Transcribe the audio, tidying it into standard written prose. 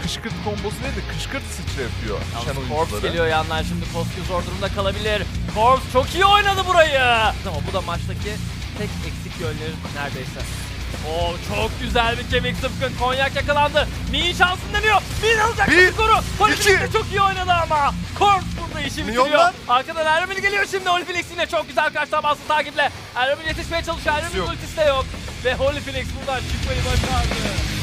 kışkırt kombosu değil de kışkırt sıçra yapıyor. Yalnız Corps geliyor yandan, şimdi Koskü zor durumda kalabilir. Corps çok iyi oynadı burayı. Ama bu da maçtaki tek eksik yönleri neredeyse. Oo, çok güzel bir kemik zıpkın. Konyak yakalandı. Min şansını deniyor. Min alacak skoru. Oliflex de çok iyi oynadı ama Corps burada işi bitiriyor. Arkadan Eremil geliyor şimdi. Oliflex yine çok güzel karşıdan bastı takiple. Eremil yetişmeye çalışıyor. Eremil ultisi de yok. Ve Oliflex buradan çıkmayı başardı.